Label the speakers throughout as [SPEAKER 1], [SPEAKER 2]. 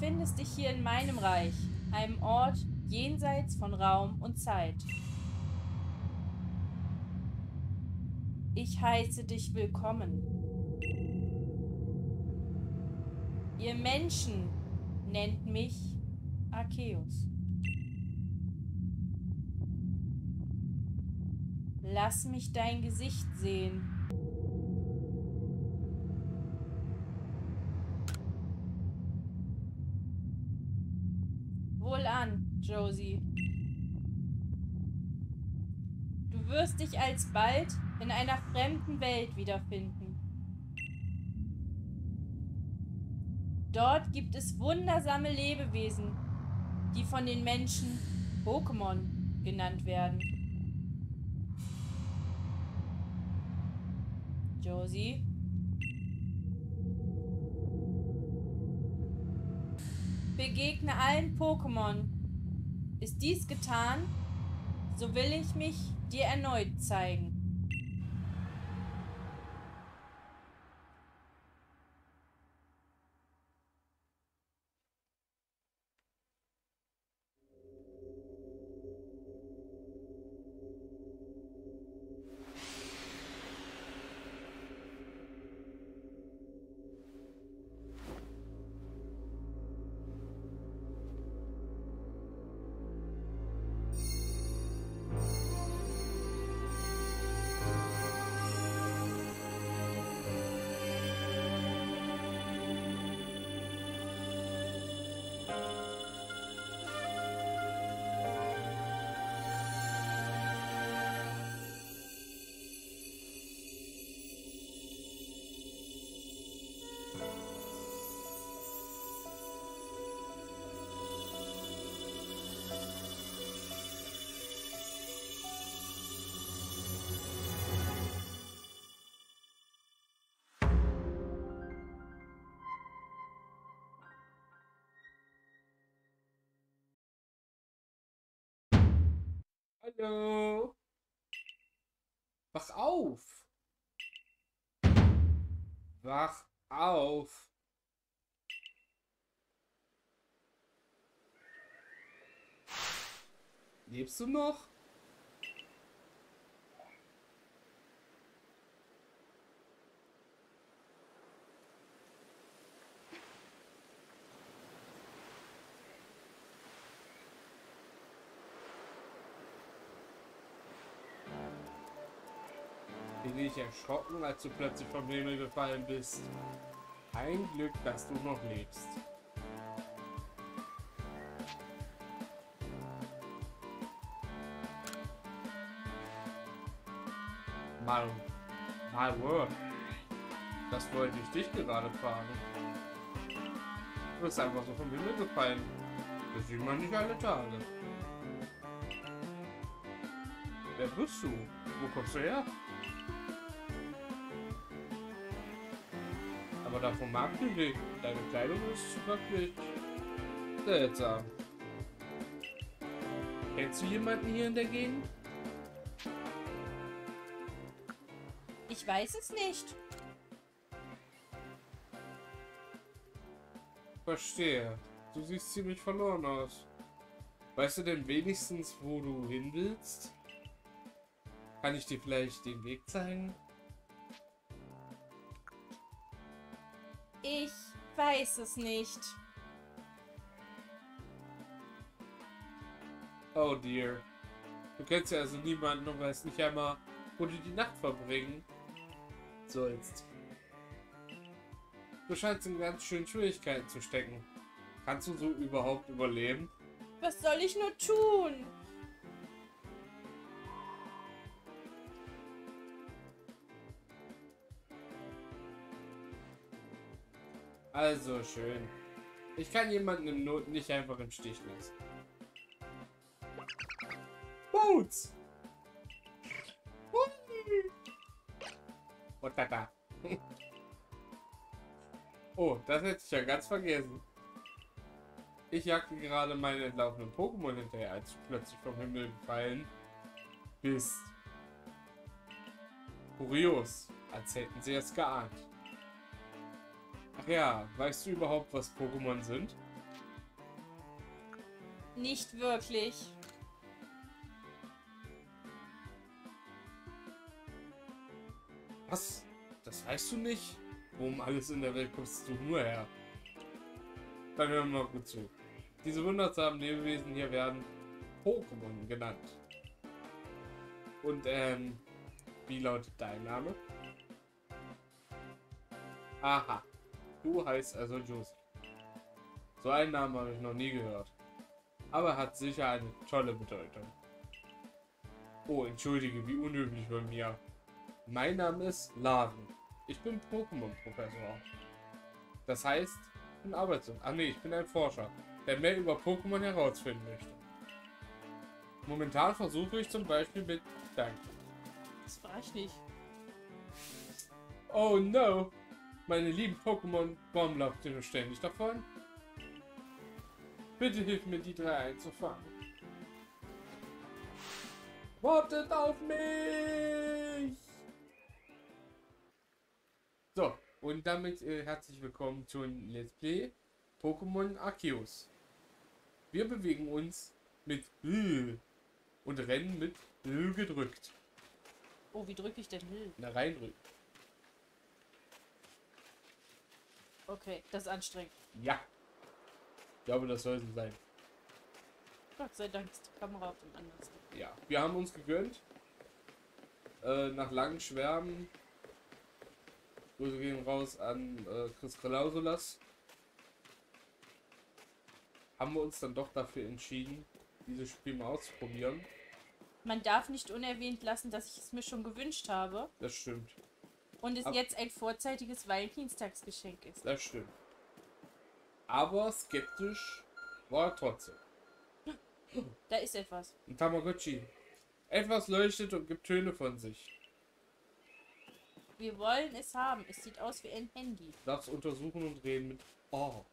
[SPEAKER 1] befindest dich hier in meinem Reich, einem Ort jenseits von Raum und Zeit. Ich heiße dich willkommen. Ihr Menschen nennt mich Arceus. Lass mich dein Gesicht sehen. Wohlan, Josie. Du wirst dich alsbald in einer fremden Welt wiederfinden. Dort gibt es wundersame Lebewesen, die von den Menschen Pokémon genannt werden. Josie? Begegne allen Pokémon. Ist dies getan, so will ich mich dir erneut zeigen.
[SPEAKER 2] Hallo. Wach auf. Wach auf. Lebst du noch? Bin ich erschrocken, als du plötzlich vom Himmel gefallen bist. Ein Glück, dass du noch lebst. My word. Das wollte ich dich gerade fragen. Du bist einfach so vom Himmel gefallen. Das sieht man nicht alle Tage. Wer bist du? Wo kommst du her? Aber davon mag ich nicht. Deine Kleidung ist wirklich seltsam. Kennst du jemanden hier in der Gegend?
[SPEAKER 1] Ich weiß es nicht.
[SPEAKER 2] Verstehe. Du siehst ziemlich verloren aus. Weißt du denn wenigstens, wo du hin willst? Kann ich dir vielleicht den Weg zeigen?
[SPEAKER 1] Ich weiß es nicht.
[SPEAKER 2] Oh dear. Du kennst ja also niemanden und weißt nicht einmal, wo du die Nacht verbringen sollst. Du scheinst in ganz schönen Schwierigkeiten zu stecken. Kannst du so überhaupt überleben?
[SPEAKER 1] Was soll ich nur tun?
[SPEAKER 2] Also schön. Ich kann jemanden im Not nicht einfach im Stich lassen. Boots! Und da. Oh, das hätte ich ja ganz vergessen. Ich jagte gerade meinen entlaufenen Pokémon hinterher, als du plötzlich vom Himmel gefallen bist. Kurios, als hätten sie es geahnt. Ach ja, weißt du überhaupt, was Pokémon sind?
[SPEAKER 1] Nicht wirklich.
[SPEAKER 2] Was? Das weißt du nicht? Wo um alles in der Welt kommst du nur her? Dann hören wir mal gut zu. Diese wundersamen Lebewesen hier werden Pokémon genannt. Und wie lautet dein Name? Aha, du heißt also Josie. So einen Namen habe ich noch nie gehört. Aber hat sicher eine tolle Bedeutung. Oh, entschuldige, wie unüblich bei mir. Mein Name ist Laden. Ich bin Pokémon-Professor. Das heißt, ich bin arbeitslos. Ah nee, ich bin ein Forscher, der mehr über Pokémon herausfinden möchte. Momentan versuche ich zum Beispiel mit... Danke.
[SPEAKER 1] Das war ich nicht.
[SPEAKER 2] Oh no! Meine lieben Pokémon, warum lauft ihr nur ständig davon? Bitte hilf mir, die drei einzufangen. Wartet auf mich! So, und damit herzlich willkommen zu Let's Play Pokémon Arceus. Wir bewegen uns mit und rennen mit gedrückt.
[SPEAKER 1] Oh, wie drücke ich denn Hill?
[SPEAKER 2] Na, reindrücken.
[SPEAKER 1] Okay, das ist anstrengend.
[SPEAKER 2] Ja. Ich glaube, das soll so sein.
[SPEAKER 1] Gott sei Dank ist die Kamera auf dem anderen Seite.
[SPEAKER 2] Ja, wir haben uns gegönnt. Nach langen Schwärmen. Grüße gehen raus an Chris Klausulas. Haben wir uns dann doch dafür entschieden, dieses Spiel mal auszuprobieren.
[SPEAKER 1] Man darf nicht unerwähnt lassen, dass ich es mir schon gewünscht habe
[SPEAKER 2] Das stimmt.
[SPEAKER 1] und es jetzt ein vorzeitiges Valentinstagsgeschenk ist.
[SPEAKER 2] Das stimmt. Aber skeptisch war er trotzdem.
[SPEAKER 1] Da ist etwas.
[SPEAKER 2] Ein Tamagotchi. Etwas leuchtet und gibt Töne von sich.
[SPEAKER 1] Wir wollen es haben. Es sieht aus wie ein Handy.
[SPEAKER 2] Darfst untersuchen und reden mit Oh.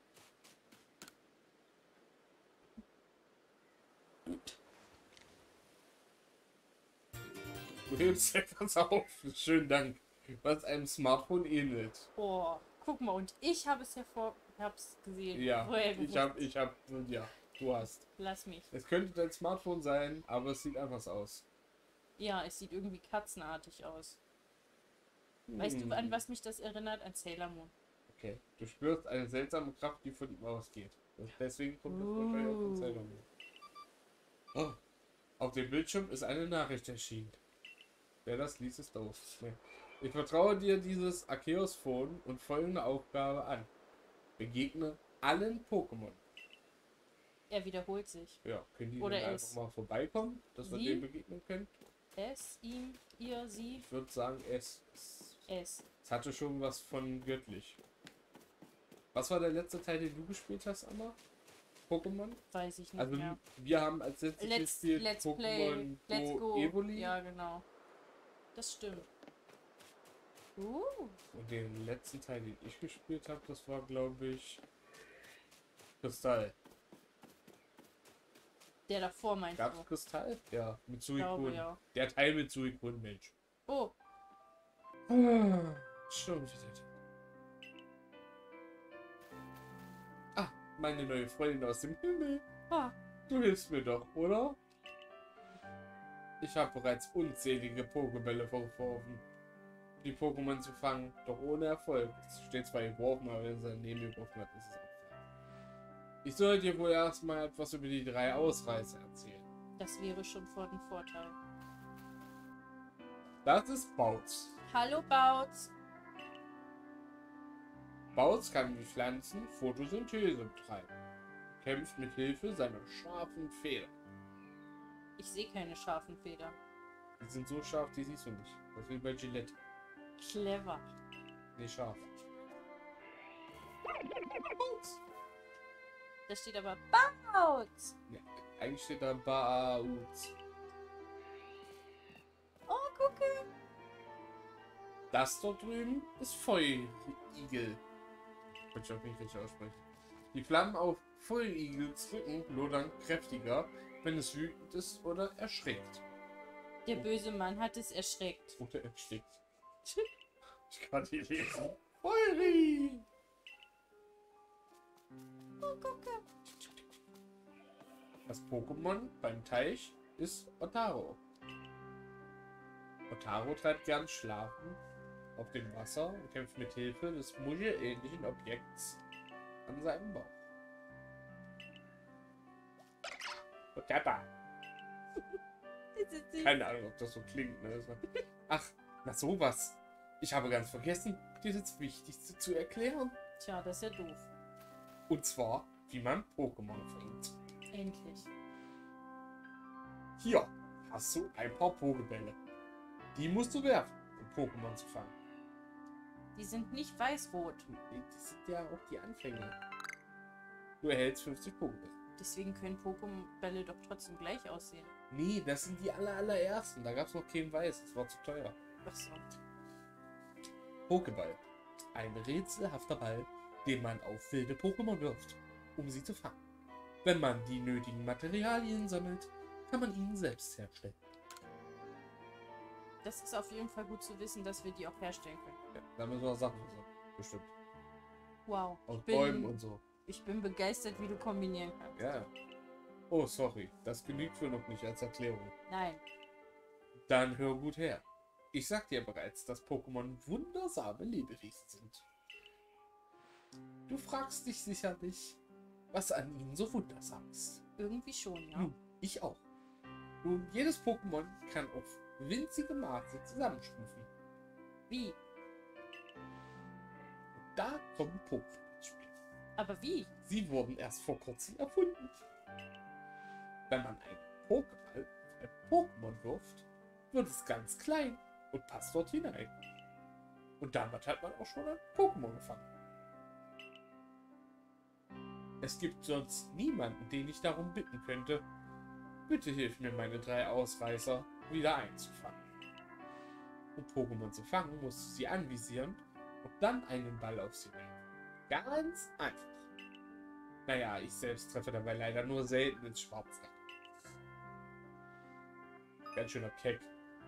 [SPEAKER 2] Du hebst etwas auf. Schönen Dank. Was einem Smartphone ähnelt.
[SPEAKER 1] Oh, guck mal. Und ich habe es hab's gesehen.
[SPEAKER 2] Ja,
[SPEAKER 1] Woher
[SPEAKER 2] ja, du hast.
[SPEAKER 1] Lass mich.
[SPEAKER 2] Es könnte dein Smartphone sein, aber es sieht anders aus.
[SPEAKER 1] Ja, es sieht irgendwie katzenartig aus. Weißt du, an was mich das erinnert? An Sailor Moon.
[SPEAKER 2] Okay. Du spürst eine seltsame Kraft, die von ihm ausgeht. Deswegen kommt das wahrscheinlich auch von Sailor Moon. Oh. Auf dem Bildschirm ist eine Nachricht erschienen. Wer das liest, ist doof. Nee. Ich vertraue dir dieses Arceus-Phone und folgende Aufgabe an. Begegne allen Pokémon.
[SPEAKER 1] Er wiederholt sich.
[SPEAKER 2] Ja, können die
[SPEAKER 1] Oder
[SPEAKER 2] dann
[SPEAKER 1] es.
[SPEAKER 2] einfach mal vorbeikommen, dass wir
[SPEAKER 1] Sie?
[SPEAKER 2] dem begegnen können?
[SPEAKER 1] Es, ihm, ihr, sie,
[SPEAKER 2] Ich würde sagen, es.
[SPEAKER 1] es.
[SPEAKER 2] Es hatte schon was von göttlich. Was war der letzte Teil, den du gespielt hast, Anna? Pokémon?
[SPEAKER 1] Weiß ich nicht
[SPEAKER 2] Also
[SPEAKER 1] mehr.
[SPEAKER 2] wir haben als letztes gespielt
[SPEAKER 1] Let's
[SPEAKER 2] Pokémon
[SPEAKER 1] Play. Let's
[SPEAKER 2] Go
[SPEAKER 1] Go.
[SPEAKER 2] Evoli.
[SPEAKER 1] Ja, genau. Das stimmt.
[SPEAKER 2] Und den letzten Teil, den ich gespielt habe, das war, glaube ich, Kristall.
[SPEAKER 1] Der davor meinst
[SPEAKER 2] Gab's
[SPEAKER 1] du?
[SPEAKER 2] Kristall? Ja, mit
[SPEAKER 1] Ich glaube,
[SPEAKER 2] Suicune.
[SPEAKER 1] ja.
[SPEAKER 2] Der Teil mit Suicune, Mensch.
[SPEAKER 1] Oh,
[SPEAKER 2] Schon wieder. Ah, meine neue Freundin aus dem Himmel.
[SPEAKER 1] ah,
[SPEAKER 2] Du hilfst mir doch, oder? Ich habe bereits unzählige Pokébälle verworfen, um die Pokémon zu fangen, doch ohne Erfolg. Es steht zwar geworfen, aber wenn es daneben geworfen hat, ist es auch falsch. Ich soll dir wohl erstmal etwas über die drei Ausreißer erzählen.
[SPEAKER 1] das wäre schon von Vorteil.
[SPEAKER 2] Das ist Bautz.
[SPEAKER 1] Hallo, Bautz.
[SPEAKER 2] Bautz kann wie Pflanzen Photosynthese betreiben. Kämpft mit Hilfe seiner scharfen Federn.
[SPEAKER 1] Ich sehe keine scharfen Federn.
[SPEAKER 2] Die sind so scharf, die siehst du nicht. Das ist wie bei Gillette.
[SPEAKER 1] Clever.
[SPEAKER 2] Nicht scharf.
[SPEAKER 1] Da steht aber Bautz.
[SPEAKER 2] Ja, eigentlich steht da Bautz.
[SPEAKER 1] Oh, gucke.
[SPEAKER 2] Das dort drüben ist Feuerigel. Kann ich auch nicht richtig aussprechen. Die Flammen auf Feuerigels Rücken lodern kräftiger, wenn es wütend ist oder erschreckt.
[SPEAKER 1] Der böse Mann hat es erschreckt.
[SPEAKER 2] Oder erstickt. Ich kann die lesen. Feueri!
[SPEAKER 1] Oh, gucke.
[SPEAKER 2] Das Pokémon beim Teich ist Otaro. Otaro treibt gern schlafen auf dem Wasser und kämpft mit Hilfe des muschelähnlichen Objekts an seinem Bauch. Otapa. Keine Ahnung, ob das so klingt. Ne? Ach, na sowas. Ich habe ganz vergessen, dir das Wichtigste zu erklären.
[SPEAKER 1] Tja, das ist ja doof.
[SPEAKER 2] Und zwar, wie man Pokémon fängt.
[SPEAKER 1] Endlich.
[SPEAKER 2] Hier hast du ein paar Pokébälle. Die musst du werfen, um Pokémon zu fangen.
[SPEAKER 1] Die sind nicht weiß-rot.
[SPEAKER 2] Das sind ja auch die Anfänge. Du erhältst 50 Pokébälle.
[SPEAKER 1] Deswegen können Pokémon-Bälle doch trotzdem gleich aussehen.
[SPEAKER 2] Nee, das sind die allerersten. Da gab es noch keinen Weiß. Das war zu teuer.
[SPEAKER 1] Ach so.
[SPEAKER 2] Pokéball. Ein rätselhafter Ball, den man auf wilde Pokémon wirft, um sie zu fangen. Wenn man die nötigen Materialien sammelt, kann man ihn selbst herstellen.
[SPEAKER 1] Das ist auf jeden Fall gut zu wissen, dass wir die auch herstellen können.
[SPEAKER 2] Ja, da müssen wir Sachen so. Bestimmt.
[SPEAKER 1] Wow.
[SPEAKER 2] Aus Bäumen und so.
[SPEAKER 1] Ich bin begeistert, wie du kombinieren kannst.
[SPEAKER 2] Ja. Oh, sorry. Das genügt für noch nicht als Erklärung.
[SPEAKER 1] Nein.
[SPEAKER 2] Dann hör gut her. Ich sag dir bereits, dass Pokémon wundersame Lebewesen sind. Du fragst dich sicherlich, was an ihnen so wundersam ist.
[SPEAKER 1] Irgendwie schon, ja.
[SPEAKER 2] Ich auch. Nun, jedes Pokémon kann auf winzige Maße zusammenschrumpfen.
[SPEAKER 1] Wie?
[SPEAKER 2] Und da kommen Pokémon ins Spiel.
[SPEAKER 1] Aber wie?
[SPEAKER 2] Sie wurden erst vor kurzem erfunden. Wenn man einen Pokéball auf ein Pokémon wirft, wird es ganz klein und passt dort hinein. Und damit hat man auch schon ein Pokémon gefangen. Es gibt sonst niemanden, den ich darum bitten könnte. Bitte hilf mir, meine 3 Ausreißer wieder einzufangen. Um Pokémon zu fangen, musst du sie anvisieren und dann einen Ball auf sie werfen. Ganz einfach. Naja, ich selbst treffe dabei leider nur selten ins Schwarze. Ganz schöner Keck.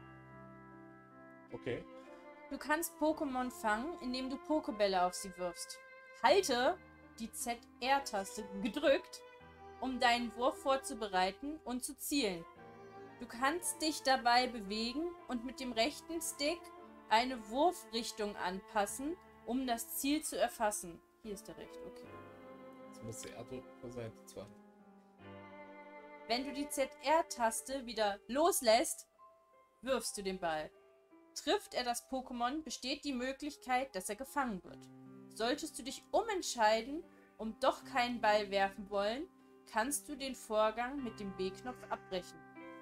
[SPEAKER 2] Okay.
[SPEAKER 1] Du kannst Pokémon fangen, indem du Pokébälle auf sie wirfst. Halte die ZR-Taste gedrückt, um deinen Wurf vorzubereiten und zu zielen. Du kannst dich dabei bewegen und mit dem rechten Stick eine Wurfrichtung anpassen, um das Ziel zu erfassen. Hier ist der rechte, okay.
[SPEAKER 2] Jetzt musst du R drücken für Seite 2.
[SPEAKER 1] Wenn du die ZR-Taste wieder loslässt, wirfst du den Ball. Trifft er das Pokémon, besteht die Möglichkeit, dass er gefangen wird. Solltest du dich umentscheiden und doch keinen Ball werfen wollen, kannst du den Vorgang mit dem B-Knopf abbrechen.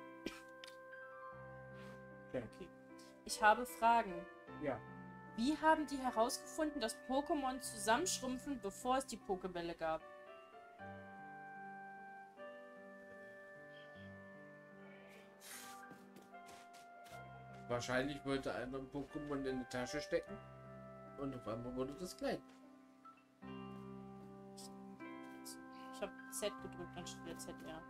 [SPEAKER 2] Ja, okay.
[SPEAKER 1] Ich habe Fragen.
[SPEAKER 2] Ja.
[SPEAKER 1] Wie haben die herausgefunden, dass Pokémon zusammenschrumpfen, bevor es die Pokébälle gab?
[SPEAKER 2] Wahrscheinlich wollte einer ein Pokémon in die Tasche stecken und auf einmal wurde das klein.
[SPEAKER 1] Ich habe Z gedrückt anstelle ZR.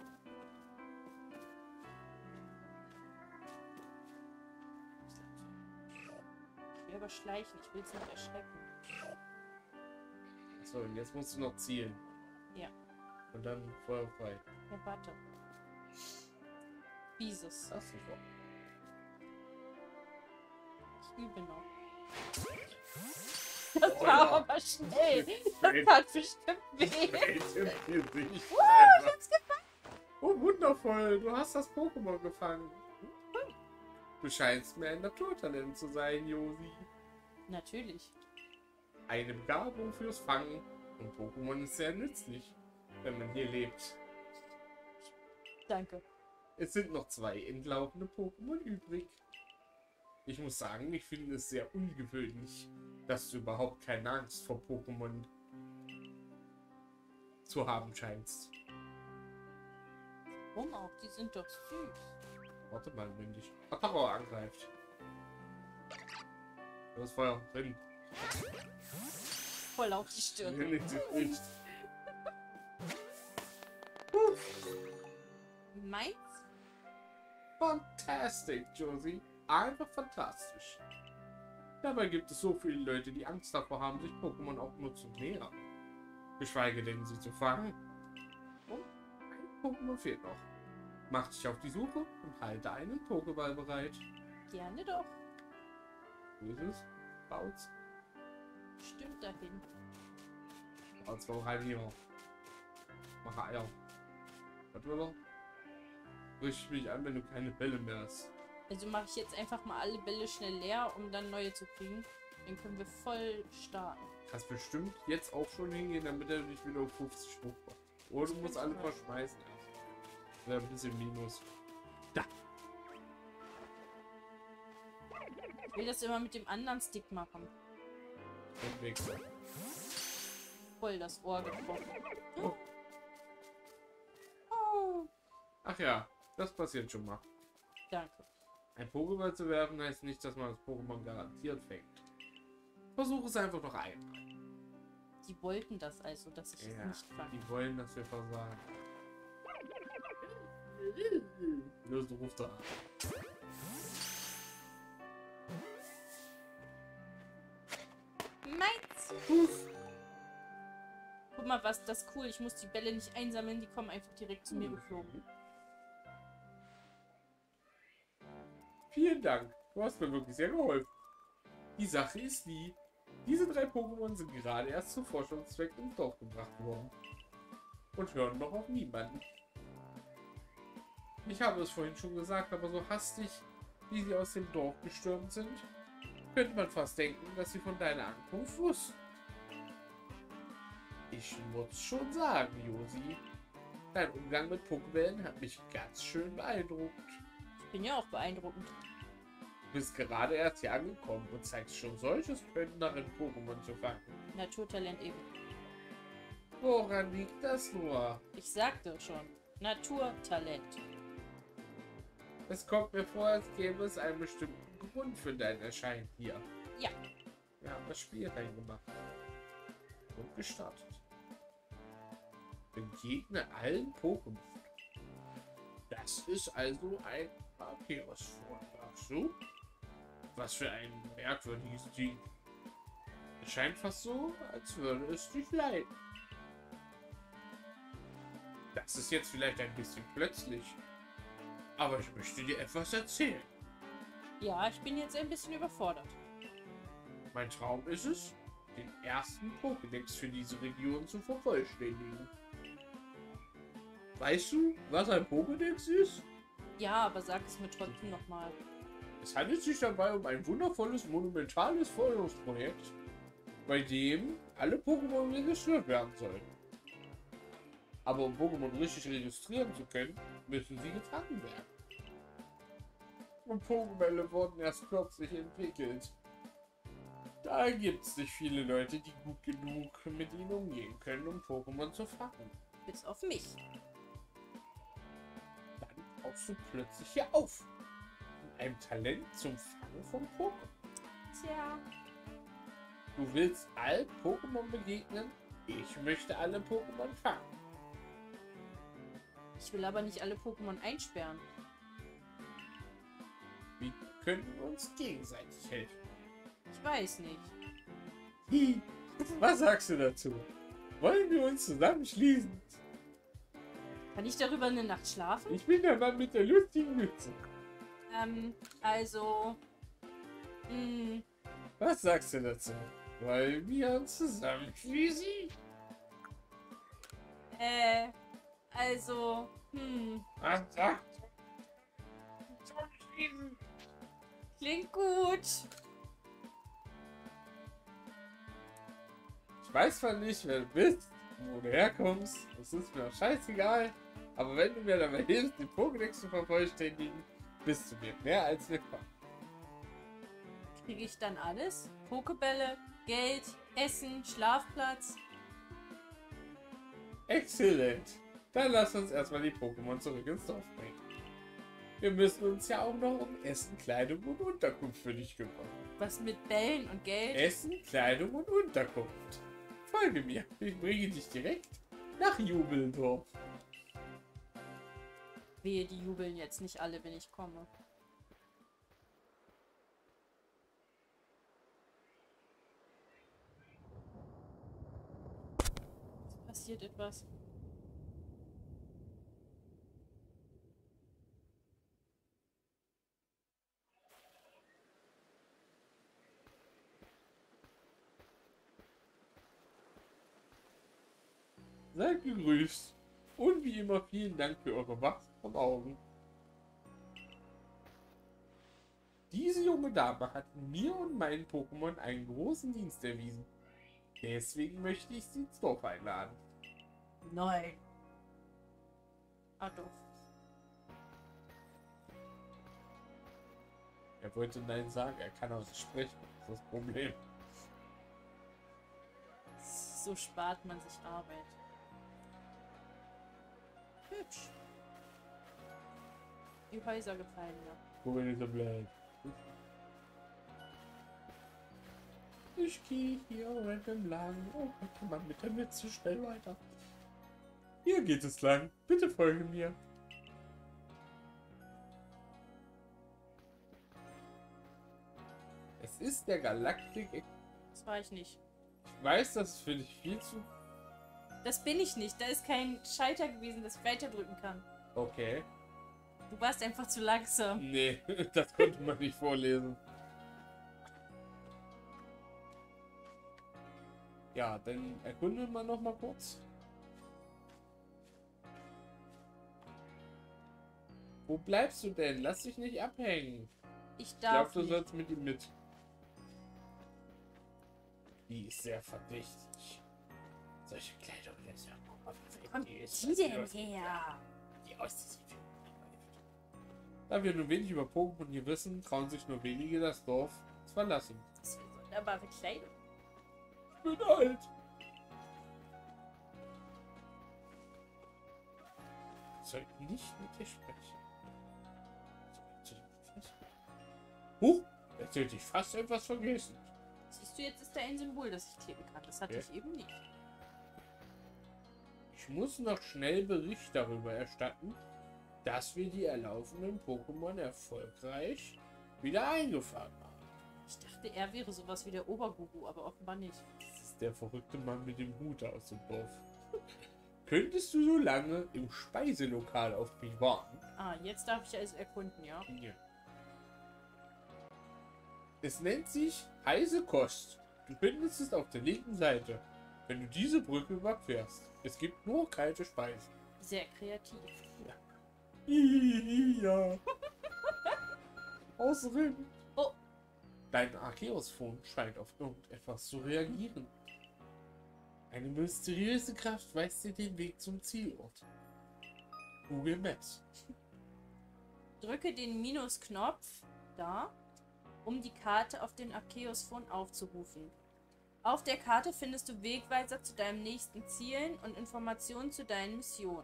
[SPEAKER 1] Ich will aber schleichen, ich will es nicht erschrecken.
[SPEAKER 2] So, und jetzt musst du noch zielen.
[SPEAKER 1] Ja.
[SPEAKER 2] Und dann Feuer frei.
[SPEAKER 1] Ja, warte. Dieses.
[SPEAKER 2] Das ist super.
[SPEAKER 1] Ich übe noch. Das war aber schnell. Das tat bestimmt weh.
[SPEAKER 2] Oh, wundervoll. Du hast das Pokémon gefangen. Du scheinst mir ein Naturtalent zu sein, Josi.
[SPEAKER 1] Natürlich.
[SPEAKER 2] Eine Begabung fürs Fangen. Und Pokémon ist sehr nützlich, wenn man hier lebt.
[SPEAKER 1] Danke.
[SPEAKER 2] Es sind noch 2 entlaufene Pokémon übrig. Ich muss sagen, ich finde es sehr ungewöhnlich, dass du überhaupt keine Angst vor Pokémon zu haben scheinst.
[SPEAKER 1] Warum auch? Die sind doch süß.
[SPEAKER 2] Warte mal, wenn dich Otaro angreift. Das Feuer drin.
[SPEAKER 1] Voll auf die Stirn.
[SPEAKER 2] Nicht.
[SPEAKER 1] Meins?
[SPEAKER 2] Fantastic, Josie. Einfach fantastisch. Dabei gibt es so viele Leute, die Angst davor haben, sich Pokémon auch nur zu nähern. Geschweige denn, sie zu fangen. Um ein Pokémon fehlt noch. Mach dich auf die Suche und halte einen Pokéball bereit.
[SPEAKER 1] Gerne doch.
[SPEAKER 2] Wo ist es? Baut's.
[SPEAKER 1] Stimmt dahin.
[SPEAKER 2] Baut's war halt hier. Mach Eier. Was will er? Richte mich an, wenn du keine Bälle mehr hast.
[SPEAKER 1] Also mache ich jetzt einfach mal alle Bälle schnell leer, um dann neue zu kriegen. Dann können wir voll starten.
[SPEAKER 2] Kannst bestimmt jetzt auch schon hingehen, damit er dich wieder auf 50 hochmacht. Oder du musst alle verschmeißen. Wäre ein bisschen Minus. Da!
[SPEAKER 1] Ich will das immer mit dem anderen Stick machen.
[SPEAKER 2] Und wechseln.
[SPEAKER 1] Voll das Ohr gebrochen.
[SPEAKER 2] Oh.
[SPEAKER 1] Oh.
[SPEAKER 2] Ach ja, das passiert schon mal.
[SPEAKER 1] Danke.
[SPEAKER 2] Ein Pokéball zu werfen heißt nicht, dass man das Pokémon garantiert fängt. Versuche es einfach noch einmal.
[SPEAKER 1] Die wollten das also, dass ich es nicht fange.
[SPEAKER 2] Die wollen, dass wir versagen. Los, ruf da.
[SPEAKER 1] Meins!
[SPEAKER 2] Puff.
[SPEAKER 1] Guck mal, was das ist cool. Ich muss die Bälle nicht einsammeln, die kommen einfach direkt zu mir geflogen.
[SPEAKER 2] Vielen Dank. Du hast mir wirklich sehr geholfen. Die Sache ist die, diese 3 Pokémon sind gerade erst zu Forschungszwecken ins Dorf gebracht worden. Und hören noch auf niemanden. Ich habe es vorhin schon gesagt, aber so hastig, wie sie aus dem Dorf gestürmt sind, könnte man fast denken, dass sie von deiner Ankunft wussten. Ich muss schon sagen, Josi, dein Umgang mit Pokébällen hat mich ganz schön beeindruckt.
[SPEAKER 1] Ich bin ja auch beeindruckend.
[SPEAKER 2] Du bist gerade erst hier angekommen und zeigst schon solches Können darin, Pokémon zu fangen.
[SPEAKER 1] Naturtalent eben.
[SPEAKER 2] Woran liegt das nur?
[SPEAKER 1] Ich sagte schon. Naturtalent.
[SPEAKER 2] Es kommt mir vor, als gäbe es einen bestimmten Grund für dein Erscheinen hier.
[SPEAKER 1] Ja.
[SPEAKER 2] Wir haben das Spiel reingemacht. Und gestartet. Begegne allen Pokémon. Das ist also ein Papyrusfort, sagst du? Was für ein merkwürdiges Ding. Es scheint fast so, als würde es dich leiden. Das ist jetzt vielleicht ein bisschen plötzlich. Aber ich möchte dir etwas erzählen.
[SPEAKER 1] Ja, ich bin jetzt ein bisschen überfordert.
[SPEAKER 2] Mein Traum ist es, den ersten Pokédex für diese Region zu vervollständigen. Weißt du, was ein Pokédex ist?
[SPEAKER 1] Ja, aber sag es mir trotzdem nochmal.
[SPEAKER 2] Es handelt sich dabei um ein wundervolles, monumentales Forschungsprojekt, bei dem alle Pokémon registriert werden sollen. Aber um Pokémon richtig registrieren zu können, müssen sie gefangen werden. Und Pokébälle wurden erst kürzlich entwickelt. Da gibt es nicht viele Leute, die gut genug mit ihnen umgehen können, um Pokémon zu fangen.
[SPEAKER 1] Bis auf mich.
[SPEAKER 2] Dann tauchst du plötzlich hier auf. Mit einem Talent zum Fangen von Pokémon.
[SPEAKER 1] Tja.
[SPEAKER 2] Du willst allen Pokémon begegnen? Ich möchte alle Pokémon fangen.
[SPEAKER 1] Ich will aber nicht alle Pokémon einsperren.
[SPEAKER 2] Wir könnten uns gegenseitig helfen.
[SPEAKER 1] Ich weiß nicht.
[SPEAKER 2] Hi, was sagst du dazu? Wollen wir uns zusammenschließen?
[SPEAKER 1] Kann ich darüber eine Nacht schlafen?
[SPEAKER 2] Ich bin der Mann mit der lustigen Mütze.
[SPEAKER 1] Also...
[SPEAKER 2] Was sagst du dazu? Wollen wir uns zusammenschließen?
[SPEAKER 1] Also...
[SPEAKER 2] Was sagst du? Zusammenschließen.
[SPEAKER 1] Klingt gut.
[SPEAKER 2] Ich weiß zwar nicht, wer du bist, wo du herkommst, das ist mir auch scheißegal, aber wenn du mir dabei hilfst, den Pokédex zu vervollständigen, bist du mir mehr als willkommen.
[SPEAKER 1] Kriege ich dann alles? Pokebälle, Geld, Essen, Schlafplatz?
[SPEAKER 2] Exzellent. Dann lass uns erstmal die Pokémon zurück ins Dorf bringen. Wir müssen uns ja auch noch um Essen, Kleidung und Unterkunft für dich kümmern.
[SPEAKER 1] Was mit Bällen und Geld?
[SPEAKER 2] Essen, Kleidung und Unterkunft. Folge mir. Ich bringe dich direkt nach Jubeldorf.
[SPEAKER 1] Wehe, die jubeln jetzt nicht alle, wenn ich komme. Es passiert etwas.
[SPEAKER 2] Seid gegrüßt. Und wie immer vielen Dank für eure wachsamen Augen. Diese junge Dame hat mir und meinen Pokémon einen großen Dienst erwiesen. Deswegen möchte ich sie ins Dorf einladen.
[SPEAKER 1] Nein. Ah, doch.
[SPEAKER 2] Er wollte Nein sagen, er kann auch nicht sprechen. Das ist das Problem.
[SPEAKER 1] So spart man sich Arbeit. Hübsch. Die Häuser gefallen mir.
[SPEAKER 2] Wo bin ich so blöd? Ich gehe hier random lang. Oh, kann man mit der Mütze schnell weiter. Hier geht es lang. Bitte folge mir. Es ist der Galaktik.
[SPEAKER 1] Das war ich nicht.
[SPEAKER 2] Ich weiß, das ist für dich viel zu...
[SPEAKER 1] Das bin ich nicht. Da ist kein Schalter gewesen, dass ich weiterdrücken kann.
[SPEAKER 2] Okay.
[SPEAKER 1] Du warst einfach zu langsam.
[SPEAKER 2] Nee, das konnte man nicht vorlesen. Ja, dann erkunden wir noch mal kurz. Wo bleibst du denn? Lass dich nicht abhängen.
[SPEAKER 1] Ich
[SPEAKER 2] Ich
[SPEAKER 1] darf
[SPEAKER 2] glaube, du
[SPEAKER 1] nicht.
[SPEAKER 2] sollst mit ihm mit. Die ist sehr verdächtig. Solche Kleidung ist ja
[SPEAKER 1] Kommt
[SPEAKER 2] die ist
[SPEAKER 1] die denn her?
[SPEAKER 2] Die aus diesem Da wir nur wenig über Pokémon hier wissen, trauen sich nur wenige das Dorf zu verlassen.
[SPEAKER 1] Das ist eine wunderbare Kleidung.
[SPEAKER 2] Ich bin alt. Ich soll nicht mit dir sprechen. Huch, jetzt hätte ich fast etwas vergessen.
[SPEAKER 1] Siehst du, jetzt ist da ein Symbol, das ich kleben kann. Das hatte
[SPEAKER 2] Okay.
[SPEAKER 1] ich eben nicht.
[SPEAKER 2] Ich muss noch schnell Bericht darüber erstatten, dass wir die erlaufenden Pokémon erfolgreich wieder eingefahren haben.
[SPEAKER 1] Ich dachte, er wäre sowas wie der Oberguru, aber offenbar nicht.
[SPEAKER 2] Das ist der verrückte Mann mit dem Hut aus dem Dorf. Könntest du so lange im Speiselokal auf mich warten?
[SPEAKER 1] Ah, jetzt darf ich alles erkunden, ja?
[SPEAKER 2] Ja. Es nennt sich heiße Kost. Du findest es auf der linken Seite, wenn du diese Brücke überquerst. Es gibt nur kalte Speisen.
[SPEAKER 1] Sehr kreativ.
[SPEAKER 2] Ja. Außerdem.
[SPEAKER 1] Oh.
[SPEAKER 2] Dein Arceus-Phone scheint auf irgendetwas zu reagieren. Eine mysteriöse Kraft weist dir den Weg zum Zielort. Google Maps.
[SPEAKER 1] Drücke den Minusknopf da, um die Karte auf den Arceus-Phone aufzurufen. Auf der Karte findest du Wegweiser zu deinen nächsten Zielen und Informationen zu deinen Missionen.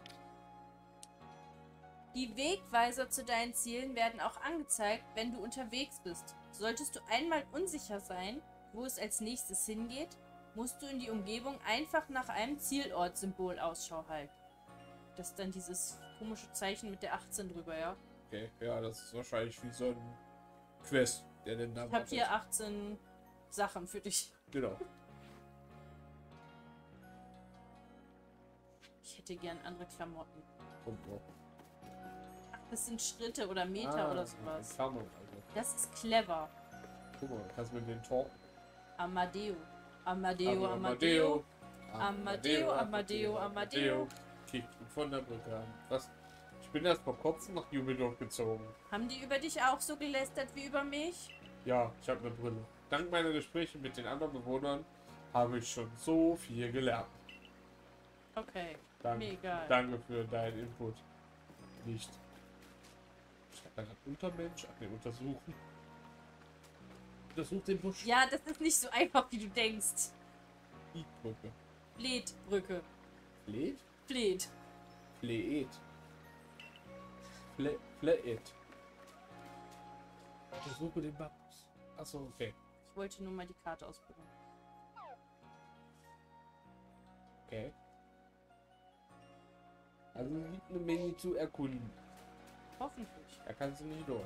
[SPEAKER 1] Die Wegweiser zu deinen Zielen werden auch angezeigt, wenn du unterwegs bist. Solltest du einmal unsicher sein, wo es als nächstes hingeht, musst du in die Umgebung einfach nach einem Zielort-Symbol Ausschau halten. Das ist dann dieses komische Zeichen mit der 18 drüber, ja?
[SPEAKER 2] Okay, ja, das ist wahrscheinlich wie so ein Quest, der denn da
[SPEAKER 1] Ich habe hier 18 Sachen für dich.
[SPEAKER 2] Genau.
[SPEAKER 1] Ich hätte gern andere Klamotten.
[SPEAKER 2] Und oh.
[SPEAKER 1] Ach, das sind Schritte oder Meter oder sowas.
[SPEAKER 2] Entfernung, also.
[SPEAKER 1] Das ist clever.
[SPEAKER 2] Guck mal, kannst du mit den Talken.
[SPEAKER 1] Amadeo. Amadeo, Amadeo. Amadeo, Amadeo, Amadeo.
[SPEAKER 2] Kickt ihn von der Brücke an. Was? Ich bin erst vor kurzem nach Jubeldorf gezogen.
[SPEAKER 1] Haben die über dich auch so gelästert wie über mich?
[SPEAKER 2] Ja, ich habe eine Brille. Dank meiner Gespräche mit den anderen Bewohnern habe ich schon so viel gelernt.
[SPEAKER 1] Okay,
[SPEAKER 2] Danke,
[SPEAKER 1] mir egal.
[SPEAKER 2] danke für deinen Input. Nicht. Ich habe da gerade Untermensch. Ach ne, untersuchen. Untersuch den Busch.
[SPEAKER 1] Ja, das ist nicht so einfach, wie du denkst.
[SPEAKER 2] Die Brücke.
[SPEAKER 1] Fleetbrücke.
[SPEAKER 2] Fleet?
[SPEAKER 1] Fleet.
[SPEAKER 2] Fleet. Fleet. Untersuche den Bambus. Achso, okay.
[SPEAKER 1] Ich wollte nur mal die Karte ausprobieren.
[SPEAKER 2] Okay. Also es gibt eine Menge zu erkunden.
[SPEAKER 1] Hoffentlich.
[SPEAKER 2] Da kannst du nicht durch.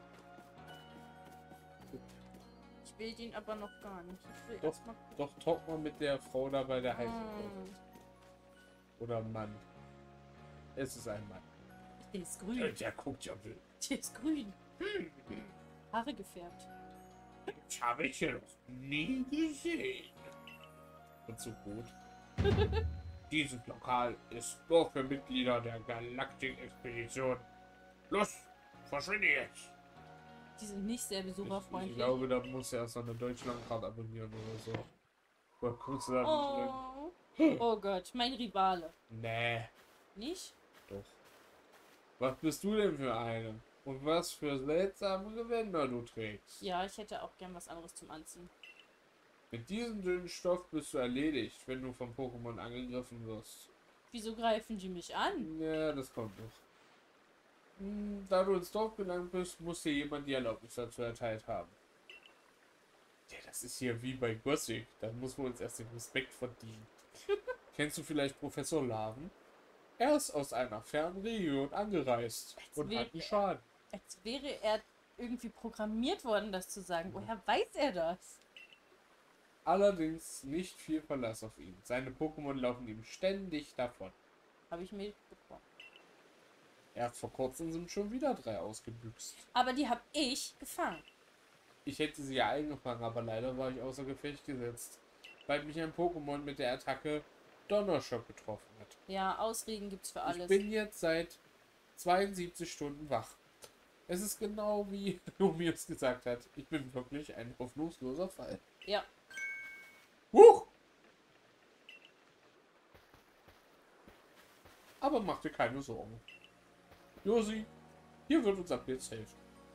[SPEAKER 1] Ich will den aber noch gar nicht. Ich will
[SPEAKER 2] Doch.
[SPEAKER 1] erstmal.
[SPEAKER 2] Doch talk mal mit der Frau da bei der Heizung. Oder Mann. Es ist ein Mann.
[SPEAKER 1] Der ist grün.
[SPEAKER 2] Der guckt ja wild.
[SPEAKER 1] Der ist grün. Haare gefärbt.
[SPEAKER 2] Das habe ich ja noch nie gesehen. Und so gut. Dieses Lokal ist nur für Mitglieder der Galaktik-Expedition. Los, verschwinde jetzt!
[SPEAKER 1] Die sind nicht sehr
[SPEAKER 2] Ich
[SPEAKER 1] besucherfreundlich.
[SPEAKER 2] glaube, da muss er erst eine Deutschlandkarte abonnieren oder so. Oder guckst du da nicht rein?
[SPEAKER 1] Oh Gott, mein Rivale.
[SPEAKER 2] Nee,
[SPEAKER 1] Nicht?
[SPEAKER 2] doch. Was bist du denn für eine? Und was für seltsame Gewänder du trägst?
[SPEAKER 1] Ja, ich hätte auch gern was anderes zum Anziehen.
[SPEAKER 2] Mit diesem dünnen Stoff bist du erledigt, wenn du vom Pokémon angegriffen wirst.
[SPEAKER 1] Wieso greifen die mich an?
[SPEAKER 2] Ja, das kommt noch. Da du ins Dorf gelangt bist, muss dir jemand die Erlaubnis dazu erteilt haben. Ja, das ist hier wie bei Gothic. Da muss man uns erst den Respekt verdienen. Kennst du vielleicht Professor Laven? Er ist aus einer fernen Region angereist und hat einen Schaden.
[SPEAKER 1] Als wäre er irgendwie programmiert worden, das zu sagen. Woher weiß er das?
[SPEAKER 2] Allerdings nicht viel Verlass auf ihn. Seine Pokémon laufen ihm ständig davon.
[SPEAKER 1] Habe ich mir bekommen.
[SPEAKER 2] Erst vor kurzem sind schon wieder 3 ausgebüxt.
[SPEAKER 1] Aber die habe ich gefangen.
[SPEAKER 2] Ich hätte sie ja eingefangen, aber leider war ich außer Gefecht gesetzt, weil mich ein Pokémon mit der Attacke Donnerschock getroffen hat.
[SPEAKER 1] Ja, Ausreden gibt's für alles.
[SPEAKER 2] Ich bin jetzt seit 72 Stunden wach. Es ist genau wie Lumius gesagt hat. Ich bin wirklich ein hoffnungsloser Fall.
[SPEAKER 1] Ja.
[SPEAKER 2] Huch! Aber mach dir keine Sorgen. Josi, hier wird uns ab jetzt helfen.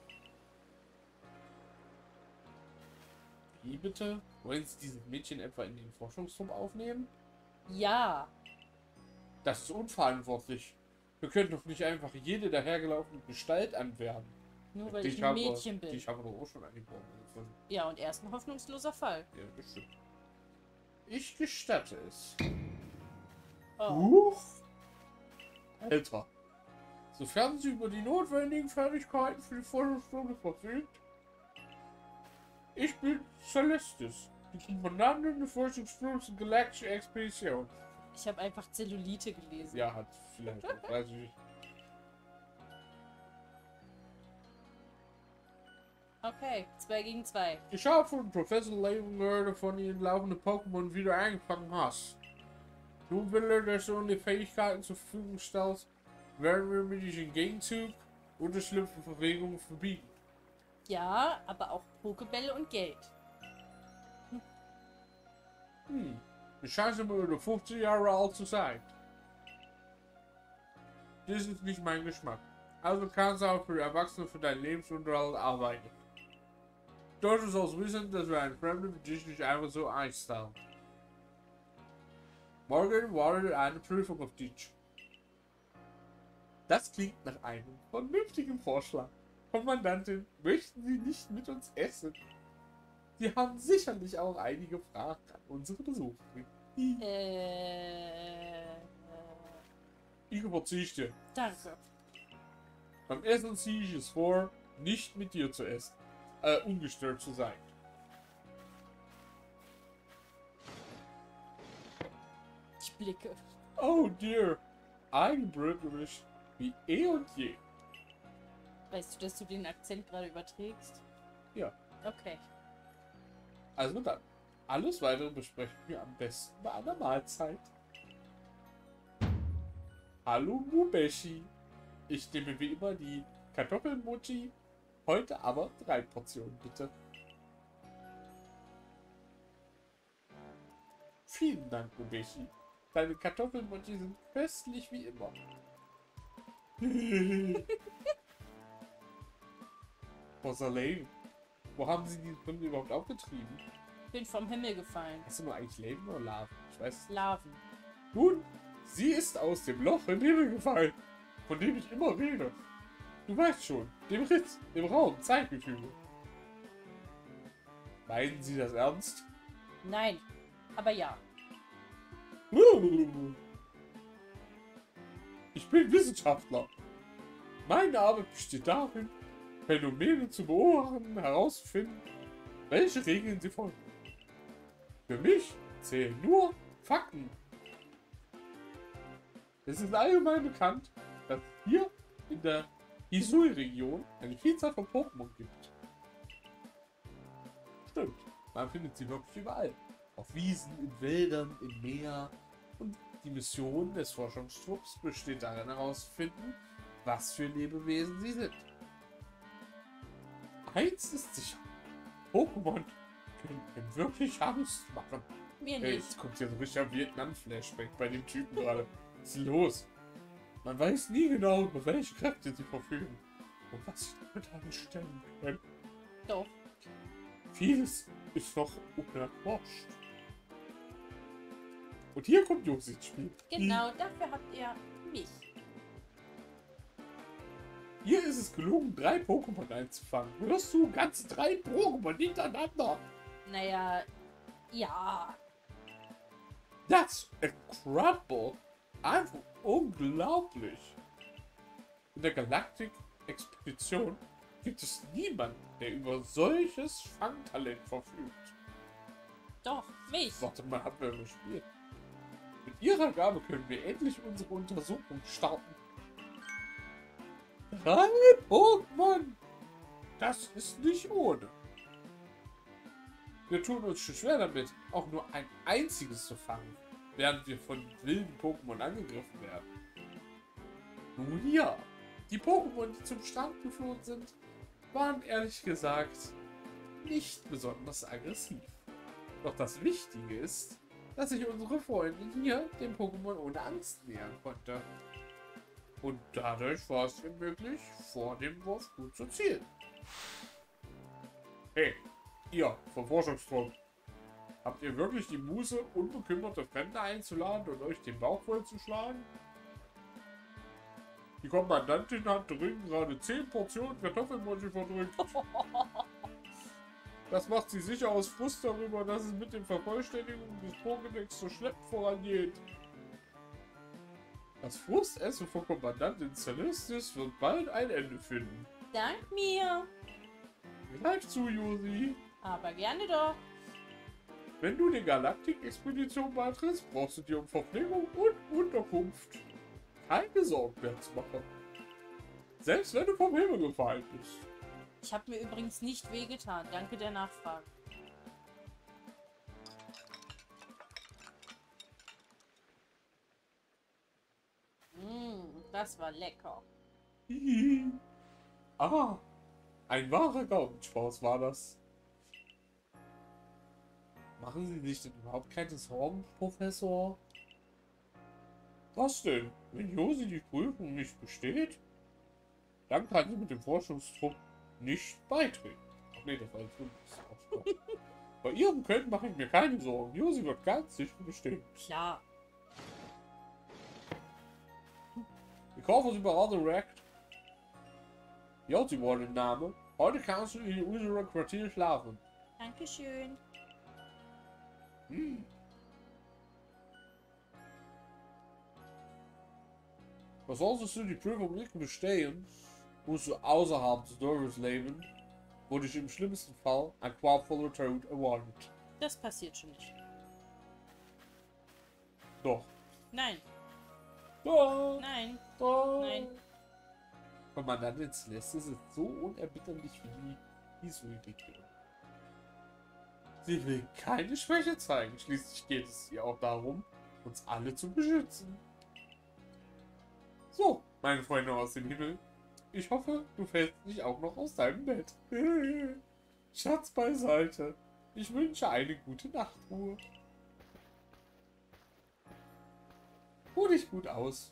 [SPEAKER 2] Wie bitte? Wollen Sie dieses Mädchen etwa in den Forschungsturm aufnehmen?
[SPEAKER 1] Ja.
[SPEAKER 2] Das ist unverantwortlich. Wir können doch nicht einfach jede dahergelaufene Gestalt anwerben.
[SPEAKER 1] Nur weil ich ein Mädchen bin.
[SPEAKER 2] Ich habe doch auch schon angeboren.
[SPEAKER 1] Ja, und er ist ein hoffnungsloser Fall.
[SPEAKER 2] Ja, bestimmt. Ich gestatte es.
[SPEAKER 1] Oh.
[SPEAKER 2] Huch! Alter. Sofern Sie über die notwendigen Fertigkeiten für die Forschungsstunde verfügt. Ich bin Celestis, die Kommandantin der Forschungsflug Galaktische Expedition.
[SPEAKER 1] Ich habe einfach Zellulite gelesen.
[SPEAKER 2] Ja, hat vielleicht auch, weiß ich nicht.
[SPEAKER 1] Okay, 2 gegen 2.
[SPEAKER 2] Ich habe von Professor Layton gehört, von Ihren laufenden Pokémon wieder eingefangen hast. Nun will er, dass du die Fähigkeiten zur Verfügung stellst, werden wir mit diesem Gegenzug und der Schlüpferbewegung verbieten.
[SPEAKER 1] Ja, aber auch Pokebälle und Geld.
[SPEAKER 2] Du scheinst immer über 50 Jahre alt zu sein. Das ist nicht mein Geschmack. Also kannst du auch für Erwachsene für deinen Lebensunterhalt arbeiten. Dort ist auch wissen, dass wir einen Fremden wie dich nicht einfach so einstellen. Morgen wartet eine Prüfung auf dich. Das klingt nach einem vernünftigen Vorschlag. Kommandantin, möchten Sie nicht mit uns essen? Sie haben sicherlich auch einige Fragen an unsere Besucherin. Ich verzichte.
[SPEAKER 1] Danke.
[SPEAKER 2] Beim Essen ziehe ich es vor, nicht mit dir zu essen. Ungestört zu sein.
[SPEAKER 1] Ich blicke.
[SPEAKER 2] Oh dear. Eigenbrötlerisch wie eh und je.
[SPEAKER 1] Weißt du, dass du den Akzent gerade überträgst?
[SPEAKER 2] Ja.
[SPEAKER 1] Okay.
[SPEAKER 2] Also dann. Alles weitere besprechen wir am besten bei einer Mahlzeit. Hallo Mubeshi. Ich nehme wie immer die Kartoffelmochi. Heute aber 3 Portionen bitte. Vielen Dank, Mubeshi. Deine Kartoffelmochi sind köstlich wie immer. Professor Lane, wo haben Sie diesen Film überhaupt aufgetrieben?
[SPEAKER 1] Bin vom Himmel gefallen.
[SPEAKER 2] Hast du nur eigentlich Leben oder Larven? Ich weiß.
[SPEAKER 1] Larven.
[SPEAKER 2] Nun, sie ist aus dem Loch in den Himmel gefallen, von dem ich immer rede. Du weißt schon, dem Ritz, im Raum, Zeitgefüge. Meinen Sie das ernst?
[SPEAKER 1] Nein, aber ja.
[SPEAKER 2] Ich bin Wissenschaftler. Meine Arbeit besteht darin, Phänomene zu beobachten, herauszufinden, welche Regeln sie folgen. Für mich zählen nur Fakten. Es ist allgemein bekannt, dass hier in der Hisui-Region eine Vielzahl von Pokémon gibt. Stimmt, man findet sie wirklich überall. Auf Wiesen, in Wäldern, im Meer und Die Mission des Forschungstrupps besteht darin, herauszufinden, was für Lebewesen sie sind. Eins ist sicher. Pokémon können ihm wirklich Angst machen.
[SPEAKER 1] Mir
[SPEAKER 2] Ey,
[SPEAKER 1] nicht.
[SPEAKER 2] jetzt kommt hier so richtig Vietnam-Flashback bei dem Typen gerade. Was ist los? Man weiß nie genau, über welche Kräfte sie verfügen und was sie damit anstellen können.
[SPEAKER 1] Doch.
[SPEAKER 2] Vieles ist noch unerforscht. Und hier kommt Josi ins Spiel.
[SPEAKER 1] Genau, dafür habt ihr mich.
[SPEAKER 2] Hier ist es gelungen, 3 Pokémon einzufangen. Hörst du? Ganze 3 Pokémon hintereinander.
[SPEAKER 1] Naja, ja.
[SPEAKER 2] That's incredible. Einfach unglaublich. In der Galaktik-Expedition gibt es niemanden, der über solches Fangtalent verfügt.
[SPEAKER 1] Doch, mich.
[SPEAKER 2] Warte mal, haben wir gespielt. Mit ihrer Gabe können wir endlich unsere Untersuchung starten. 3 Pokémon! Das ist nicht ohne. Wir tun uns schon schwer damit, auch nur ein einziges zu fangen, während wir von wilden Pokémon angegriffen werden. Nun ja, die Pokémon, die zum Strand geflohen sind, waren ehrlich gesagt nicht besonders aggressiv. Doch das Wichtige ist, dass sich unsere Freundin hier dem Pokémon ohne Angst nähern konnte. Und dadurch war es ihr möglich, vor dem Wurf gut zu zielen. Hey, ihr vom Forschungstrupp, habt ihr wirklich die Muße, unbekümmerte Fremde einzuladen und euch den Bauch vollzuschlagen? Die Kommandantin hat dringend gerade 10 Portionen Kartoffelmolche verdrückt. Das macht sie sicher aus Frust darüber, dass es mit der Vervollständigung des Pokédex so schleppend vorangeht. Das Frustessen von Kommandantin Celestis wird bald ein Ende finden.
[SPEAKER 1] Dank mir.
[SPEAKER 2] Greif zu, Josi.
[SPEAKER 1] Aber gerne doch.
[SPEAKER 2] Wenn du die Galaktik-Expedition beitrittst, brauchst du dir um Verpflegung und Unterkunft keine Sorgen mehr zu machen. Selbst wenn du vom Himmel gefallen bist.
[SPEAKER 1] Ich habe mir übrigens nicht wehgetan. Danke der Nachfrage. Das war lecker.
[SPEAKER 2] Hihi. Ah, ein wahrer Gaukenspaß war das. Machen Sie sich denn überhaupt keine Sorgen, Professor? Was denn? Wenn Josi die Prüfung nicht besteht, dann kann sie mit dem Forschungstrupp nicht beitreten. Ach nee, das war jetzt wirklich. Bei ihrem Können mache ich mir keine Sorgen. Josi wird ganz sicher bestehen.
[SPEAKER 1] Klar.
[SPEAKER 2] Ich hoffe, Sie beraten direkt. Josi war der Name. Heute kannst du in unserem Quartier schlafen.
[SPEAKER 1] Dankeschön.
[SPEAKER 2] Solltest du die Prüfung nicht bestehen, musst du außerhalb des Dorfes leben, wo dich im schlimmsten Fall ein qualvoller Tod erwartet.
[SPEAKER 1] Das passiert schon nicht.
[SPEAKER 2] Doch.
[SPEAKER 1] Nein.
[SPEAKER 2] Doch.
[SPEAKER 1] Nein.
[SPEAKER 2] Doch.
[SPEAKER 1] Nein.
[SPEAKER 2] Kommandantin Celeste ist so unerbitterlich wie die Isuidike. Sie will keine Schwäche zeigen. Schließlich geht es ihr auch darum, uns alle zu beschützen. So, meine Freunde aus dem Himmel. Ich hoffe, du fällst nicht auch noch aus deinem Bett. Schatz beiseite. Ich wünsche eine gute Nachtruhe. Ruh dich gut aus.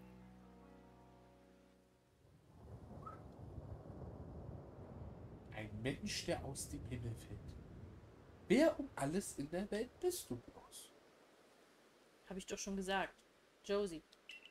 [SPEAKER 2] Ein Mensch, der aus dem Himmel fällt. Wer um alles in der Welt bist du bloß?
[SPEAKER 1] Habe ich doch schon gesagt. Josie.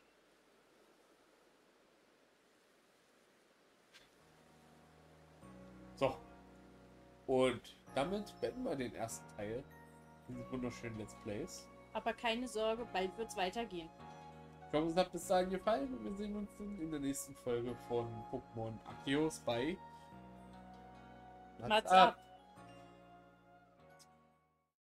[SPEAKER 2] So. Und damit beenden wir den ersten Teil dieses wunderschönen Let's Plays.
[SPEAKER 1] Aber keine Sorge, bald wird's weitergehen.
[SPEAKER 2] Ich hoffe, es hat bis dahin gefallen und wir sehen uns dann in der nächsten Folge von Pokémon Arceus bei
[SPEAKER 1] Mats ab.